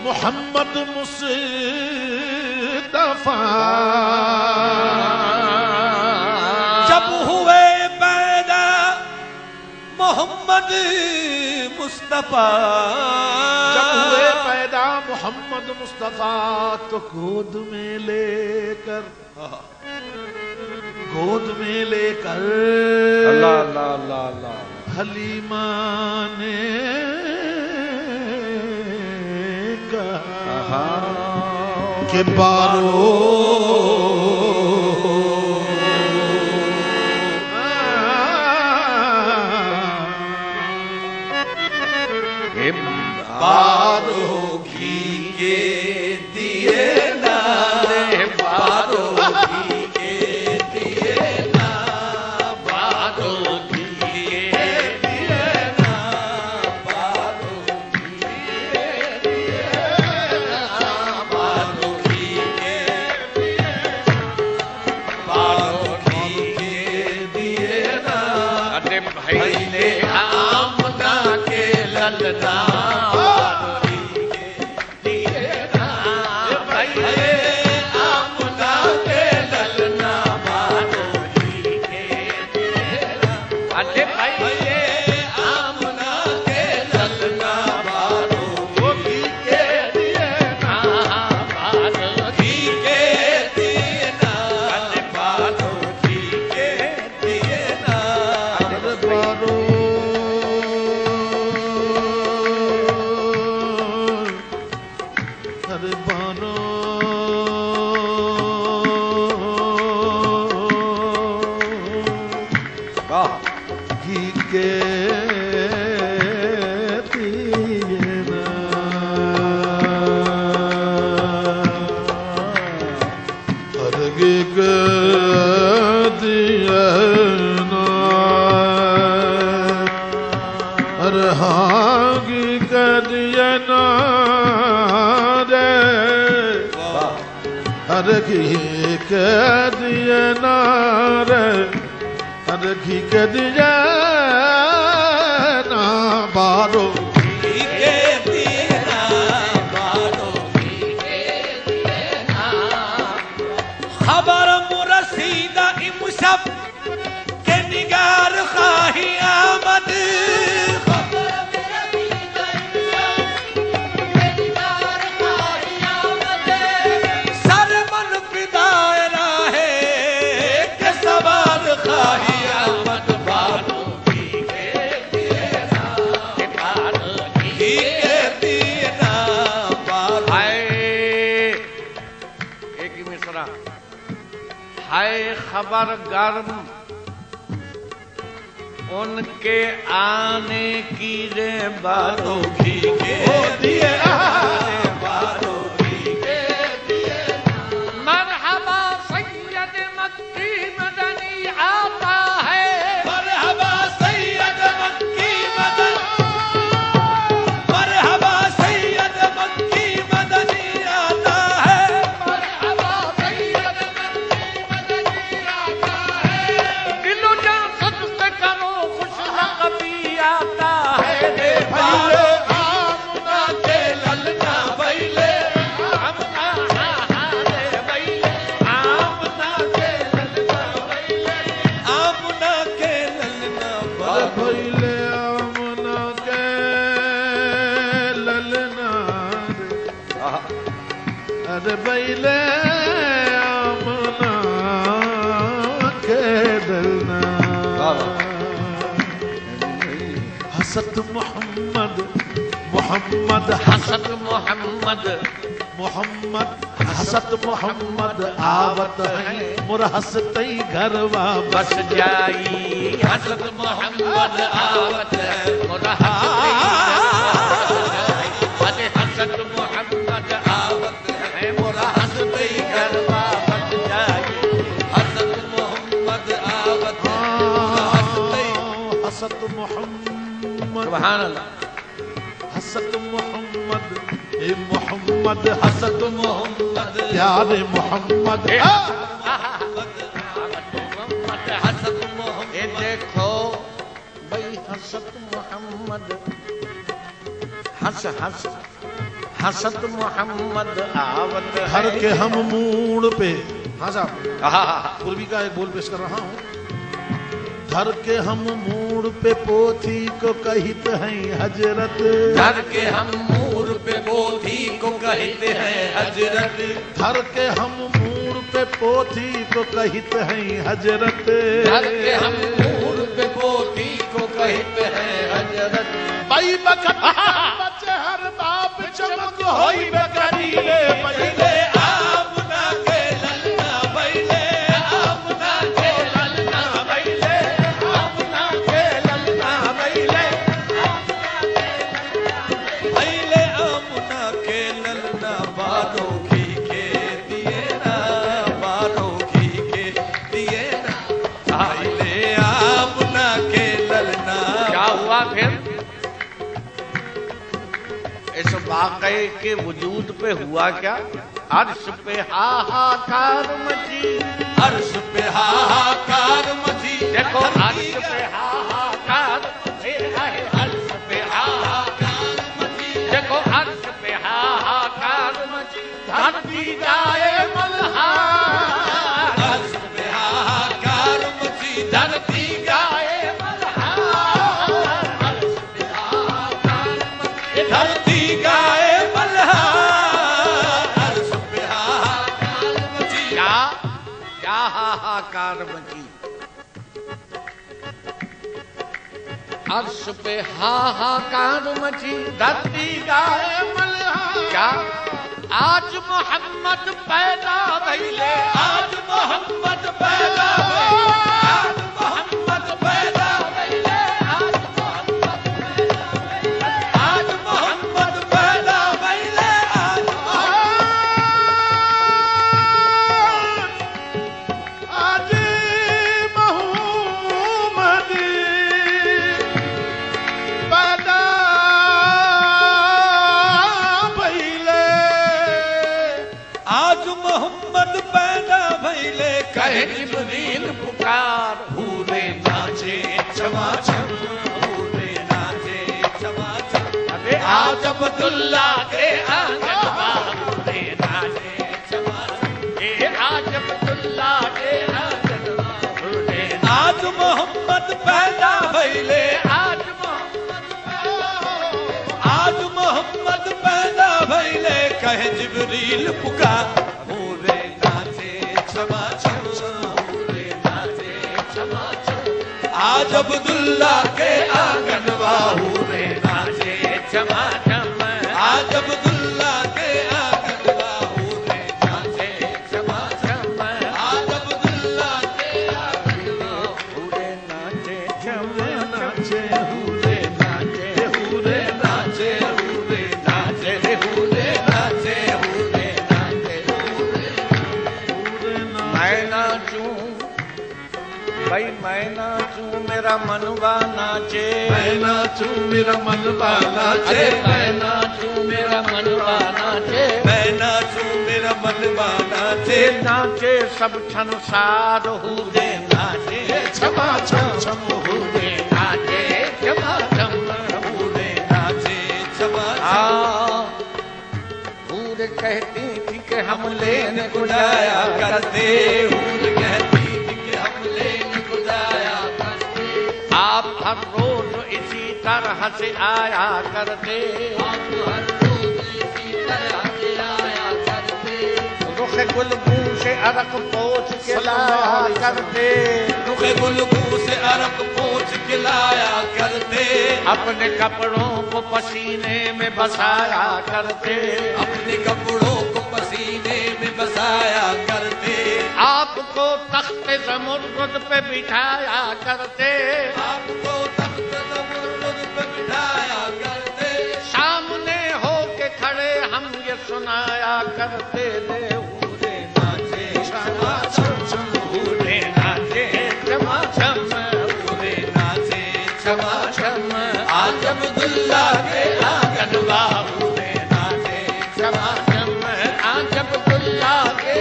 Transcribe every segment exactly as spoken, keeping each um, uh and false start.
मोहम्मद मुस्तफा जब हुए पैदा मोहम्मद मुस्तफा जब हुए पैदा मोहम्मद मुस्तफा तो गोद में लेकर गोद में लेकर अल्लाह अल्लाह अल्लाह अल्लाह हलीमा ने कहा कि बारो बारो घी के दिए ना रे बारो घी के दिए ना बारो घी के दिए ना बारो घी के दिए ना बारो घी के दिए बारो घी के दिए ना अरे भाई ने आमना के ललना कह दिए नारे अरे घी कह दिए ना बारो घी के दिए ना बारो घी के दिए ना खबर मुरसीदा इमशब के निगार खाही आमद खबर गर्म उनके आने की रे बारो घी के दिए बारो घी के दिए मरहबा सैयद मक्की मदनी आता है मरहबा सैयद मक्की मदनी मरहबा सैयद मक्की मदनी आता है मरहबा सैयद आता है रे बारो आमना के ललना बैले आमना रे बैले आमना के ललना बैले आमना के ललना बैले आमना के ललना अरे बैले आमना के ललना हसत मोहम्मद मोहम्मद हसत मोहम्मद मोहम्मद हसत मोहम्मद आवत है मुर हसते घर बस जाई हसत मोहम्मद आवत है मुर हसते हसत मोहम्मद आवत है मुर हसते घर बस जाई हसत मोहम्मद आवत है हसते हसत मोहम्मद सुभान अल्लाह हसत मोहम्मद ए मोहम्मद हसत मोहम्मद प्यारे मोहम्मद हसत मोहम्मद देखो भाई हसत मोहम्मद हस हस हसत मोहम्मद आवत हर है। के हम मूड पे, हाँ साहब आहा, पूर्वी का एक बोल पेश कर रहा हूँ। धर के हम मूड पे पोथी को कहित हैं हजरत, धर के हम मूर पे बोधी को कहते हैं हजरत, धर के हम मूड पे पोथी को कहित हैं हजरत, धर के हम मूर पे बोधी को कहते हैं हजरत। भाई बखत बच्चे हर बाप चमक होई बेकरी रे पहिले आमना के ललना बैले, आमना के ललना बैले, आमना के ललना बैले, बैले आमना के ललना बारों की के दिए ना, बारों की के दिए ना, बैले आमना के ललना। क्या हुआ फिर? इस वाक़े के वजूद पे हुआ क्या? अर्श पे हाहाकार मची, अर्श पे हाहाकार मची। देखो अर्श पे हाहाकार, अर्श पे हाहाकार मची। देखो अर्श पे हाहाकार मची, धरती जाए मल्हार। अर्श पे हाहाकार मची, धरती जाए मल्हार। अर्श पे हाहाकार मची, धरती गाए मल्हार। अर्श पे हाहाकार मची, क्या क्या हाहाकार मची? अर्श पे हाहाकार मची, धरती गाए मल्हार। क्या आज मोहम्मद पैदा भइले, आज मोहम्मद पैदा भइले, आज मोहम्मद पैदा भइले, आज मोहम्मद पैदा भइले, आज मोहम्मद पैदा भइले, आज आज मोहम्मद पैदा भइले, आज मोहम्मद पैदा भइले। कहे जिब्रील पुकार, हूरे नाचे चमाचम, हूरे नाचे चमाचम। अरे आज अब्दुल्ला के आंगन में हूरे नाचे चमाचम, ये आज अब्दुल्ला के आंगन में हूरे। आज मोहम्मद पैदा भइले, आज मोहम्मद पैदा, आज मोहम्मद पैदा भइले। कहे जिब्रील पुकार, हूरे नाचे चमाचम, हूरे नाचे चमाचम। आज अब्दुल्ला के आंगन में हूरे नाचे चमाचम, आज अब्दुल्ला के आंगन में हूरे नाचे चमाचम, आज अब्दुल्ला के आंगन में हूरे नाचे चमाचम, हूरे नाचे, हूरे नाचे, हूरे नाचे, हूरे नाचे, हूरे नाचे, हूरे। मैं नाचूं भाई, मैं नाचूं मेरा मनवा नाचे, मैं नाचूं मेरा मनवा नाचे, अरे मैं नाचूं मेरा मनवा नाचे, मैं नाचूं मेरा मनवा नाचे। नाचे सब संसार हूरे नाचे, क्षमा छम छम हूरे नाचे, क्षमा छम हूरे नाचे, क्षमा छम। हूर कहती थी कि हम लेने को जाया करते, हूर कहती थी कि हम लेने को जाया करते। आप हर रोज इसी तरह से आया करते, आप हर रोज इसी तरह से आया करते। रुख गुलबू से अरक पोछ के लाया करते, रुख गुलबू से अरक पोछ के लाया करते। अपने कपड़ों को पसीने में बसाया करते, अपने कपड़ों को पसीने में बसाया करते। आपको तख्त ज़मुर्रुद पे बिठाया करते, आपको तख्त ज़मुर्रुद पे बिठाया करते। सामने हो के खड़े हम ये सुनाया करते, ले हूरे नाचे क्षमा छम, हूरे नाचे क्षमा छम, हूरे नाचे क्षमा छम। आज अब्दुल्ला के आंगन में हूरे नाचे क्षमा छम, आज अब्दुल्ला के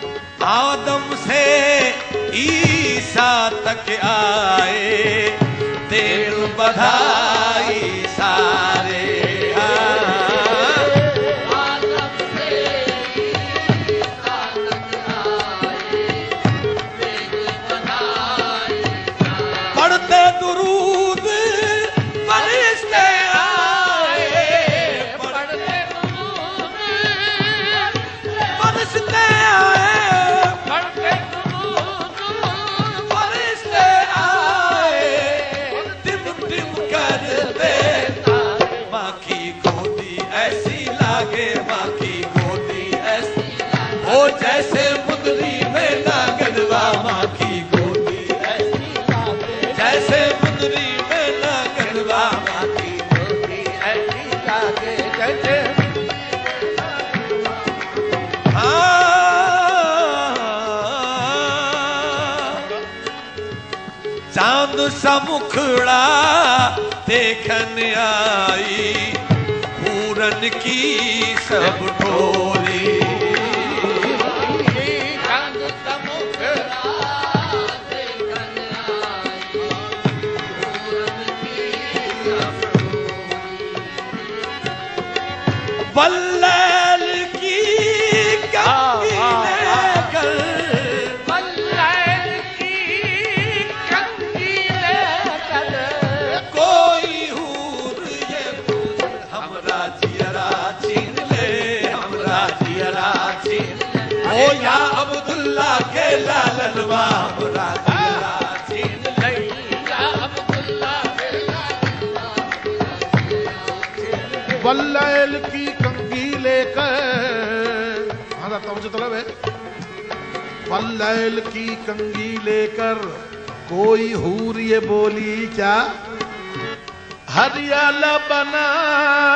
आदम से ईसा तक आए, बधाई सारे पढ़ते दुरूद फरिश्ते आए, पढ़ते दुरूद फरिश्ते आए, पढ़ते दुरूद फरिश्ते आए, टिम टिम करते माँ की गोदी ऐसी लागे, माँ की गोदी ऐसी ओ जैसे मुंदरी में नागदवा, माँ की गोदी ऐसी लागे जैसे मुंदरी में नागदवा, माँ की गोदी ऐसी लागे जैसे चांद सा मुखड़ा देखन आई, पूरन की सब ठोरी, चांद सा मुखड़ा देखन आई, पूरन की सब ठोरी, बल्लैल की कंगी लेकर, बल्लैल की कंगी लेकर, कोई हूर ये हूर हमरा जियरा छीन ले, हमरा जियरा छीन ले, ओ या अब्दुल्ला के लालनवा, हमरा जियरा छीन ले, या अब्दुल्ला के लालनवा, वल्लैल की कंगी लेकर, हाँ तवज्जो तलब है, वल्लैल की कंगी लेकर कोई हूर ये बोली क्या, हरियाला बना